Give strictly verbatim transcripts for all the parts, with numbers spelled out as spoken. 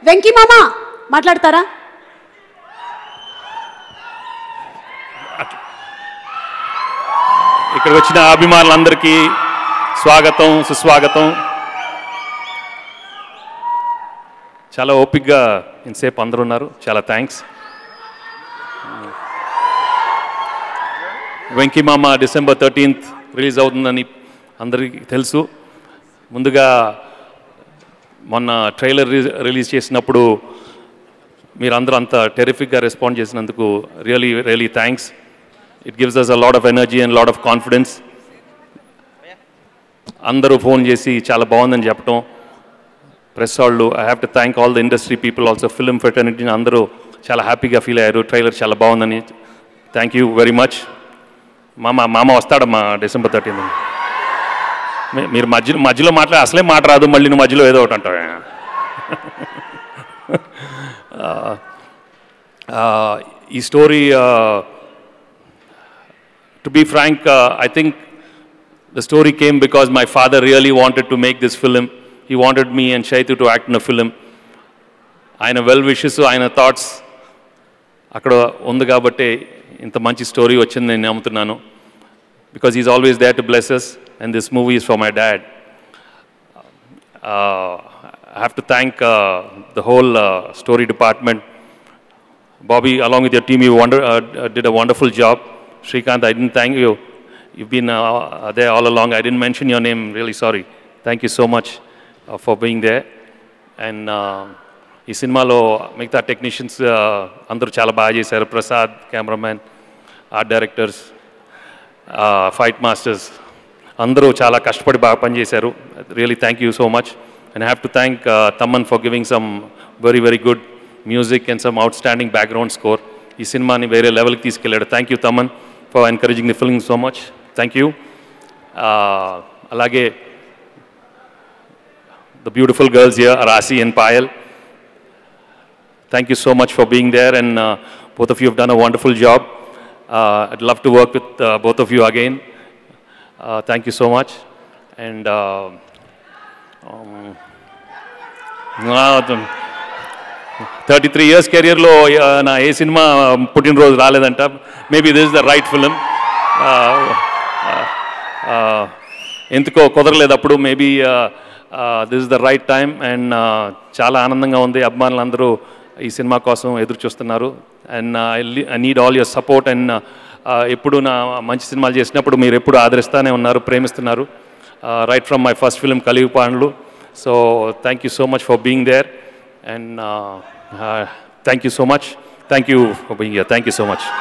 వెంకీ మామ మాట్లాడతారా? ఇక్కడ వచ్చిన అభిమానులందరికీ స్వాగతం, సుస్వాగతం. చాలా ఓపిక్గా ఇంతసేపు అందరూ ఉన్నారు, చాలా థ్యాంక్స్. వెంకీ మామ డిసెంబర్ థర్టీన్త్ రిలీజ్ అవుతుందని అందరికీ తెలుసు. ముందుగా మొన్న ట్రైలర్ రిలీజ్ చేసినప్పుడు మీరందరూ అంత టెరిఫిక్గా రెస్పాండ్ చేసినందుకు really really thanks. It gives us a lot of energy and lot of confidence. అందరూ ఫోన్ చేసి చాలా బాగుందని చెప్పటం, ప్రెస్ వాళ్ళు, I have to thank all the industry people also, film ఫెటర్నిటీని అందరూ చాలా హ్యాపీగా ఫీల్ అయ్యారు. ట్రైలర్ చాలా బాగుందని. Thank you very much. మామ మామ వస్తాడమ్మా డిసెంబర్ థర్టీన్. మీరు మధ్యలో మధ్యలో మాట్లాడే అసలే మాట రాదు, మళ్ళీ నువ్వు మధ్యలో ఏదో ఒకటి అంటావు. ఈ story, to be frank, I think the story came because my father really wanted to make this film. He wanted me and Shaitu to act in a film. ఆయన వెల్ విషెస్, ఆయన థాట్స్ అక్కడ ఉంది కాబట్టి ఇంత మంచి story వచ్చింది నేను నమ్ముతున్నాను. Because is always there to bless us, and this movie is for my dad. Uh, I have to thank uh, the whole uh, story department. Bobby, along with your team, you wonder, uh, did a wonderful job. Srikanth, I didn't thank you. You've been uh, there all along. I didn't mention your name. Really sorry. Thank you so much uh, for being there. And ఈ సినిమాలో మిగతా technicians అందరూ చాలా బాగా చేశారు. Prasad cameraman, art directors, fight masters అందరూ చాలా కష్టపడి బాగా పనిచేశారు. Really thank you so much. And I have to thank Thaman for giving some very very good music and some outstanding background score. ఈ సినిమాని వేరే లెవెల్కి తీసుకెళ్ళాడు. Thank you Thaman for encouraging the film so much. Thank you. అలాగే the beautiful girls here, Arasi and Payal. Thank you so much for being there, and uh, both of you have done a wonderful job. Uh, I'd love to work with uh, both of you again. Uh, thank you so much. And uh, um, thirty-three years career lo na ఏ సినిమా పుట్టినరోజు రాలేదంట. Maybe this is the right film. ఎందుకో కుదరలేదు అప్పుడు. Maybe this is the right time. And చాలా ఆనందంగా ఉంది. అభిమానులందరూ ఈ సినిమా కోసం ఎదురు చూస్తున్నారు. And I need all your support. And ఎప్పుడు నా మంచి సినిమాలు చేసినప్పుడు మీరు ఎప్పుడు ఆదరిస్తూనే ఉన్నారు, ప్రేమిస్తున్నారు. Right from my first film Kaliyuga పాండ్లు. So thank you so much for being there. And thank you so much. Thank you for being here. Thank you so much.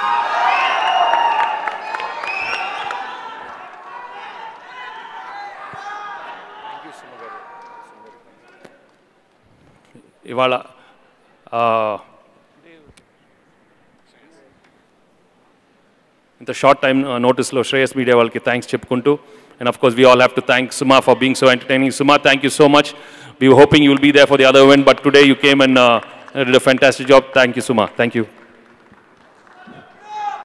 ఇవాళ ఇంత షార్ట్ టైం నోటీస్లో శ్రేయస్ మీడియా వాళ్ళకి థ్యాంక్స్ చెప్పుకుంటూ, and of course we all have to thank Suma for being so entertaining. Suma, thank you so much. We were hoping you will be there for the other event, but today you came and did a fantastic job. Thank you Suma. Thank you.